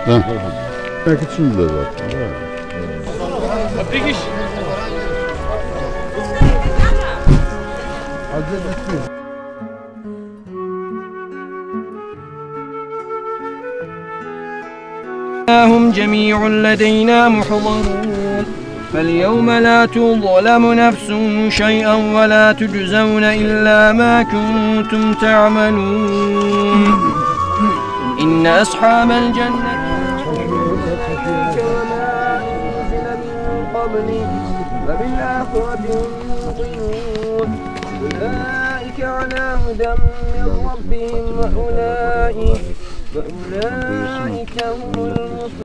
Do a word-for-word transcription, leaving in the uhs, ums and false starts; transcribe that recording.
Ha. Belki şimdi de zaten. Bir iş. هم جميع لدينا محضرون فاليوم لا تظلم نفس شيئا ولا تجزون إلا ما كنتم تعملون إن أصحاب الجنة وبالآخرة هم يوقنون أولئك على هدى من ربهم وأولئك وأولئك هم المفلحون.